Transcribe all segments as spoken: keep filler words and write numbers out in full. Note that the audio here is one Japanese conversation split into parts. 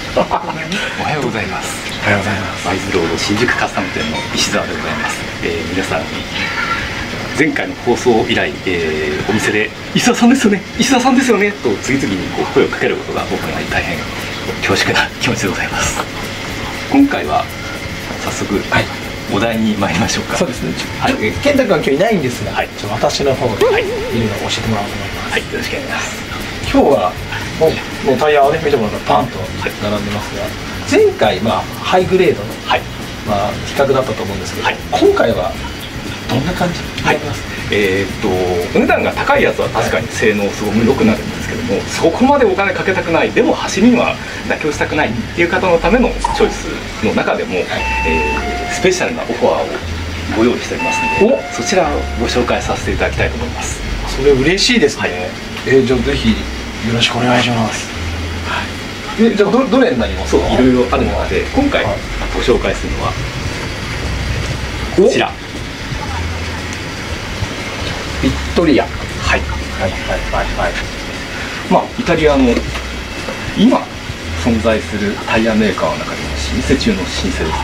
おはようございます。 おはようございます。 ワイズロード新宿カスタム店の石澤でございます。えー、皆さん前回の放送以来、えー、お店で石澤さんですよね、石澤さんですよねと次々にこう声をかけることが僕には大変恐縮な気持ちでございます。今回は早速、はい、お題に参りましょうか。 そうですね。 はい、 健太君は今日いないんですが、はい、ちょっと私の方で、はい、いろいろ教えてもらおうと思います。 はい、よろしくお願いします。 今日はもう、もうタイヤをね見てもらったらパンと並んでますが、前回まあハイグレードの、はい、まあ比較だったと思うんですけど、はい、今回はどんな感じになりますか？はい、えー、っとお値段が高いやつは確かに性能すごく良くなるんですけども、はい、そこまでお金かけたくない、でも走りには妥協したくないっていう方のためのチョイスの中でも、はい、えー、スペシャルなオファーをご用意しておりますので、そちらをご紹介させていただきたいと思います。 それ嬉しいですね。はい、えー、じゃあぜひよろしくお願いします。はい、えじゃあ ど, どれになりますか？ そう、いろいろある中で今回ご紹介するのはこちら、 ビットリア。はいはいはいはいはい。まあイタリアの今存在するタイヤメーカーの中でも老舗中の老舗ですね。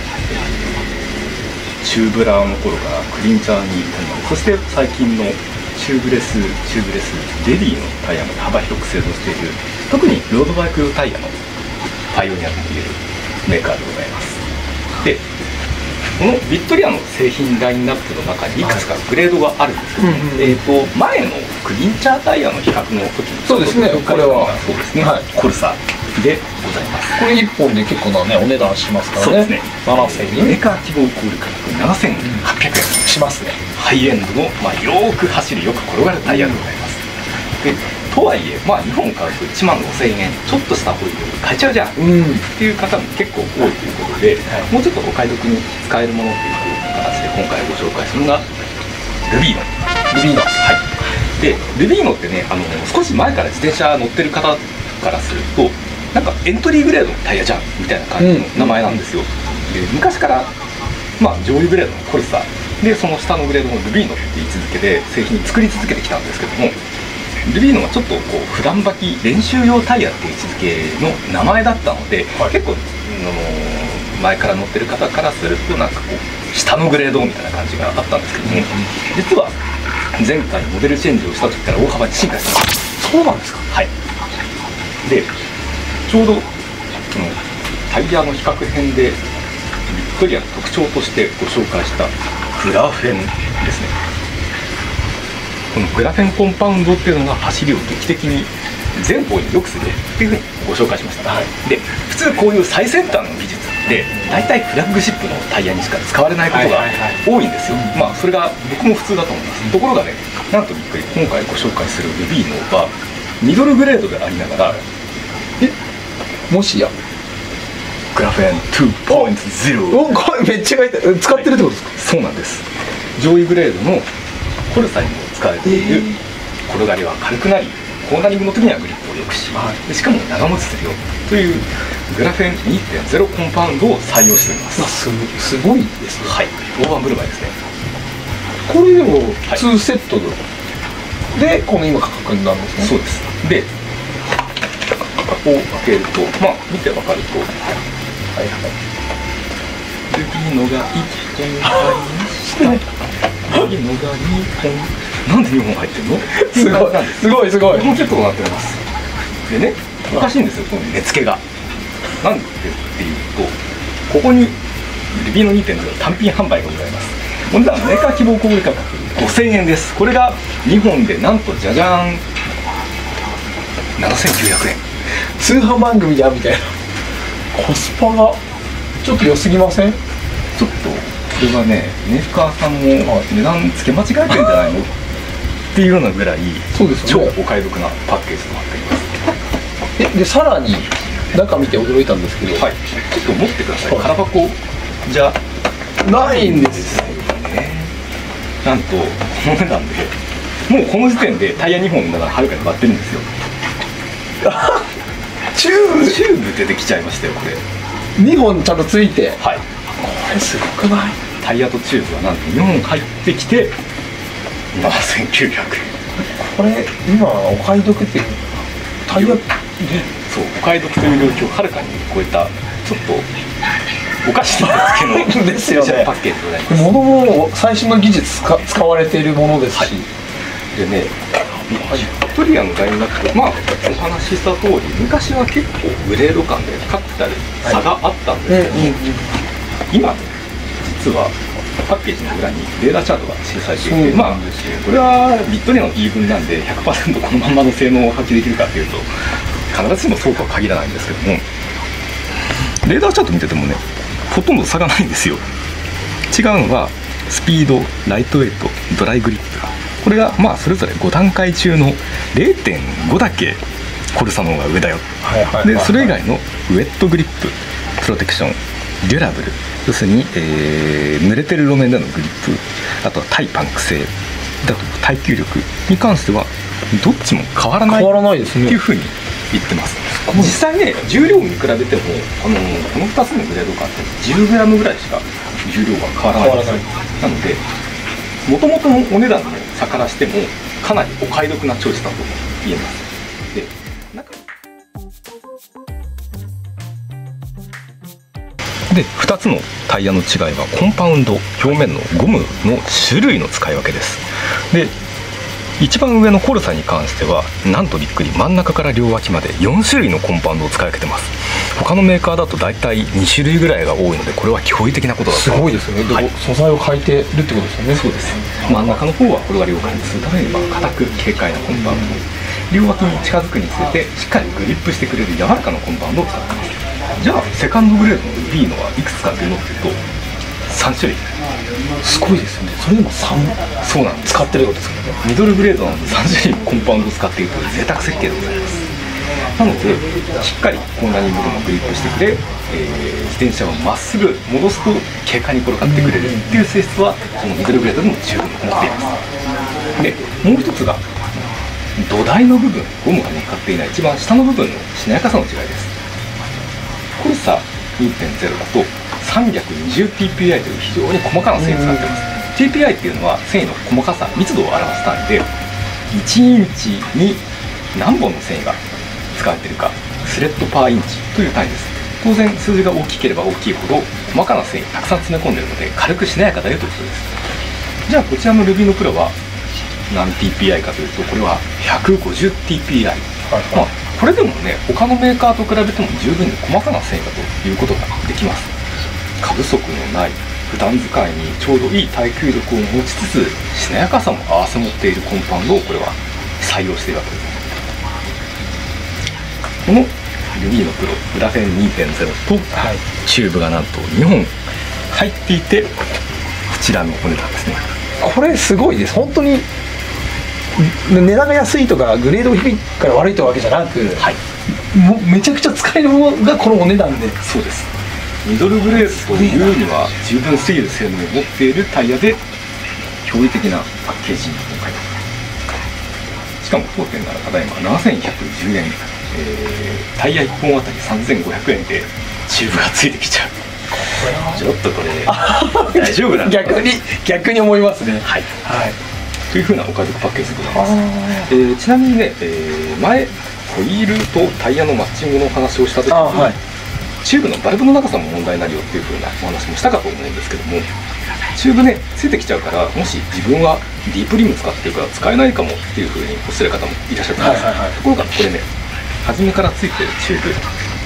えー、チューブラーの頃からクリンチャーに至るまで、そして最近のチューブレス、チューブレスレディのタイヤまで幅広く製造している、特にロードバイク用タイヤのパイオニアといえるメーカーでございます。で、このビットリアの製品ラインナップの中にいくつかグレードがあるんですけど、えっと前のクリンチャータイヤの比較の時に、 そうですね、これはそうですね、はい、コルサでございます。 これいっぽんで結構なねお値段しますからね。そうですね、ななせんえん、 メーカー希望小売価格ななせんはっぴゃくえんしますね。 ハイエンドの、まあ、よーく走りよく転がるタイヤでございます。でとはいえ、まあ、にほん買うといちまんごせんえん、ちょっとしたホイール買えちゃうじゃん、うん、っていう方も結構多いということで、はい、もうちょっとお買い得に使えるものっていう形で今回ご紹介するのがルビーノ。 ルビーノ、 はい。でルビーノってね、あの少し前から自転車乗ってる方からするとなんかエントリーグレードのタイヤじゃんみたいな感じの名前なんですよ。で昔からまあ上位グレードのコルサで、その下のグレードのルビーノって位置づけで製品作り続けてきたんですけども、ルビーノがちょっとこう普段履き練習用タイヤっていう位置づけの名前だったので、はい、結構、あの前から乗ってる方からするとなんかこう下のグレードみたいな感じがあったんですけども、うん、実は前回モデルチェンジをした時から大幅に進化してます。 そうなんですか？ はい。でちょうど、うん、タイヤの比較編でビットリアの特徴としてご紹介したグラフェンですね。このグラフェンコンパウンドっていうのが走りを劇的に前方に良くするっていうふうにご紹介しました。はい、で普通こういう最先端の技術って大体フラッグシップのタイヤにしか使われないことが多いんですよ。まあそれが僕も普通だと思います。ところがね、なんとびっくり、今回ご紹介するルビーノはミドルグレードでありながら、 えもしやグラフェン にてんゼロ、 おこれめっちゃ書いてある、使ってるってことですか？はい、 そうなんです。上位グレードのコルサにも使われている、転がりは軽くなりコーナリングの時にはグリップを良くし、はい、しかも長持ちするよというグラフェン にてんゼロ コンパウンドを採用しております。 す, すごいですね。 はい、大盤振る舞いですね。 これでもにセットで、はい、この今価格になるんですね。 そうです。で箱を開けると、まあ見てわかると、はいはい、ルビーノがいっぽんありましたルビーノがにほん、なんでにほん入ってるの？ すごいすごいすごい。 にほんセットになっております。でね、おかしいんですよ、この値付けが。なんでっていうと、ここにルビーノ にてんゼロ 単品販売がございます。お値段メーカー希望小売価格ごせんえんです。これがにほんでなんとじゃじゃーんななせんきゅうひゃくえん。 通販番組やみたいな。コスパがちょっと良すぎません？ ちょっとこれはね、メーカーさんも値段付け間違えてるんじゃないのっていうようなぐらい、そうですよね、超お買い得なパッケージとなっています。 えでさらに中見て驚いたんですけど、 はい、ちょっと持ってください。空箱じゃないんですよね。なんとこの値段でもうこの時点でタイヤにほんの値段はるかに割ってるんですよ。チューブチューブ出てきちゃいましたよ、これ。 にほんちゃんとついて、 はい、これすごくない？ タイヤとチューブはなんとにほん入ってきてななせんきゅうひゃくえん。 これ今お買い得ってタイヤでそうお買い得という領域をはるかに超えたちょっとおかしな付けのですよねパッケージでございます。 物も最新の技術使使われているものですし、はい、 でね、ビクトリアのラインナップ、まあお話しした通り昔は結構グレード感で確たる差があったんですけども、はい、今実はパッケージの裏にレーダーチャートが記されていて、まあこれはビクトリアの言い分なんで ひゃくパーセント このまんまの性能を発揮できるかというと必ずしもそうとは限らないんですけども、レーダーチャート見ててもねほとんど差がないんですよ。違うのはスピード、ライトウェイト、ドライグリップ、これがまあそれぞれご段階中の れいてんご だけコルサの方が上だよ。でそれ以外のウェットグリップ、プロテクション、デュラブル、要するに、えー、濡れてる路面でのグリップ、あとは耐パンク性だと耐久力に関してはどっちも変わらないっていうふうに言ってます。実際ね重量に比べても、あのー、このふたつのグレード感って じゅうグラム ぐらいしか重量が変わらないんですよ。なのでもともとのお値段の差からしてもかなりお買い得なチョイスだと言えます。で中でふたつのタイヤの違いはコンパウンド、表面のゴムの種類の使い分けです。で一番上のコルサに関してはなんとびっくり真ん中から両脇までよんしゅるいのコンパウンドを使い分けてます。他のメーカーだと大体にしゅるいぐらいが多いのでこれは驚異的なことだと。 すごいですよね。はい、素材を変えてるってことですよね。 そうです。真ん中の方はこれは両脇にするために硬く軽快なコンパウンド、両脇に近づくにつれてしっかりグリップしてくれる柔らかなコンパウンドを使ってます。じゃあセカンドグレードの B のはいくつかというのっていうとさんしゅるい。 すごいですよね。それでもさんそうなんです。 使ってることですかね。 ミドルグレードなのでさんしゅるいコンパウンドを使っているという贅沢設計でございます。なのでしっかりコーナリングでもグリップしてくれ、えー、自転車をまっすぐ戻すと軽快に転がってくれるっていう性質はこのミドルグレードでも十分持っています。でもう一つが土台の部分、ゴムが乗っかっていない一番下の部分のしなやかさの違いです。コルサ にてんゼロ だと さんびゃくにじゅうティーピーアイ という非常に細かな繊維を使っています。 ティーピーアイ っていうのは繊維の細かさ、密度を表す単位でいちインチに何本の繊維が使われているか、スレッドパーインチという単位です。当然数字が大きければ大きいほど細かな繊維たくさん詰め込んでいるので軽くしなやかだよということです。じゃあこちらのルビーノプロは何 ティーピーアイ かというとこれは ひゃくごじゅうティーピーアイ、はいはい、まあこれでもね他のメーカーと比べても十分に細かな繊維だということができます。過不足のない普段使いにちょうどいい耐久力を持ちつつしなやかさも併せ持っているコンパウンドをこれは採用しているわけです。このルビーノプログラフェン にてんゼロ と、はい、チューブがなんとにほん入っていてこちらのお値段ですね。 これすごいです。本当に値段が安いとかグレードが低いから悪いというわけじゃなく、はい、もうめちゃくちゃ使えるものがこのお値段で。 そうです。ミドルグレードというには十分すぎる性能を持っているタイヤで驚異的なパッケージに今回しかも当店ならただいまななせんひゃくじゅうえん、えー、タイヤいっぽんあたりさんぜんごひゃくえんでチューブがついてきちゃう。ちょっとこれ大丈夫なのかな逆に逆に思いますね。 はい、はい、というふうなお買い得パッケージでございます。えー、ちなみにね、えー、前ホイールとタイヤのマッチングのお話をした時に、はい、チューブのバルブの長さも問題になるよっていうふうなお話もしたかと思うんですけども、チューブねついてきちゃうからもし自分はディープリム使ってるから使えないかもっていうふうにおっしゃる方もいらっしゃると思います。はいはいはい、ところがこれね初めからついてるチューブ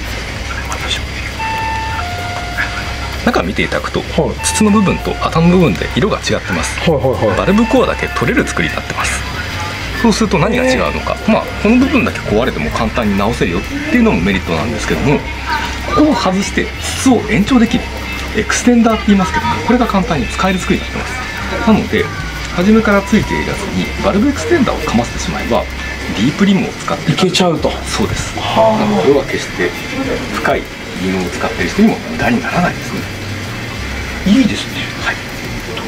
中見ていただくと、はい、筒の部分と頭の部分で色が違ってます。はいはいはい、バルブコアだけ取れる作りになってます。そうすると何が違うのか、まあこの部分だけ壊れても簡単に直せるよっていうのもメリットなんですけども、ここを外して筒を延長できるエクステンダーって言いますけども、これが簡単に使える作りになってます。なので初めからついているやつにバルブエクステンダーをかませてしまえばディープリムを使っていけちゃうと。 そうです。なのでこれは決して深いリムを使っている人にも無駄にならないですね。 いいですね。はい。特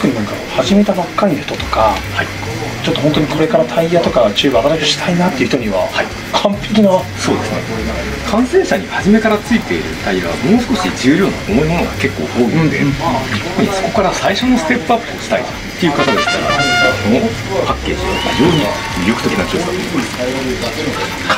特になんか始めたばっかりの人とか、はい、ちょっと本当にこれからタイヤとかチューブ新しくしたいなっていう人には、はい、完璧な。 そうですね、完成車に初めからついているタイヤはもう少し重量の重いものが結構多いので、うんうん、そこから最初のステップアップをしたいっていう方でしたら、このパッケージは非常に魅力的なチョイスだと思います。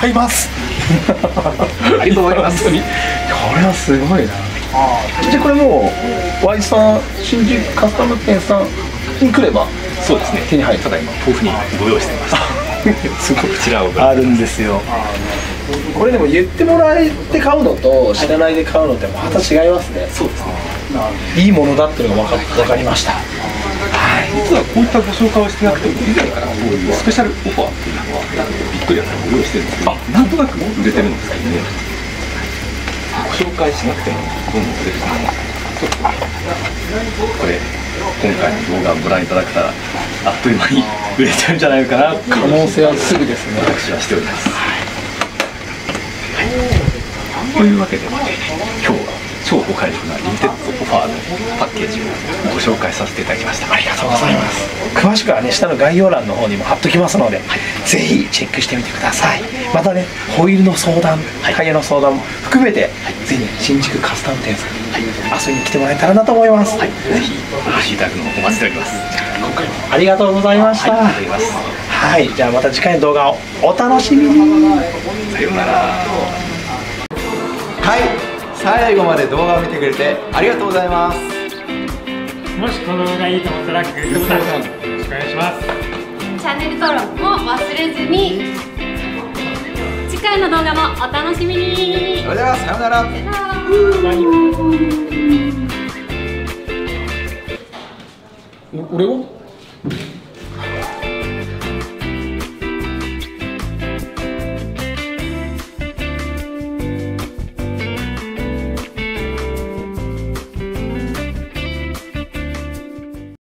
買いますありがとうございます。 これはすごいな。じゃあこれもう Y さん新宿カスタム店さんに来れば、 そうですね、 手に入る。 ただ今豆腐にご用意していましたすごくこちらをあるんですよ。これでも言ってもらえて買うのと知らないで買うのってまた違いますね。 そうですね、 いいものだっていうのが分か、分かりました。 はい、実はこういったご紹介をしてなくても以前からこういうスペシャルオファーっていうのはビットリアさんご用意してるんですけど、なんとなく売れてるんですけどね、ご紹介しなくてもどんどん売れてくるので、ちょっとこれ今回の動画をご覧いただけたらあっという間に売れちゃうんじゃないかな。 可能性はすぐですね。 私はしております。はい、というわけで今日は超お買い得なリミテッドオファーのパッケージをご紹介させていただきました。 ありがとうございます。詳しくはね、下の概要欄の方にも貼っときますので、はい、ぜひチェックしてみてください。またね、ホイールの相談、はい、タイヤの相談も含めて、はい、ぜひ新宿カスタム店さんに遊びに来てもらえたらなと思います。 はい、ぜひお越しいただくのをお待ちしております。 今回もありがとうございました。 はい、ありがとうございます。 はい、じゃあまた次回の動画をお楽しみに。 さようなら。 はい、最後まで動画を見てくれてありがとうございます。 もしこの動画いいと思ったらグッドボタンよろしくお願いします。 チャンネル登録も忘れずに。次回の動画もお楽しみに。 それではさようなら。 さよなら。 俺は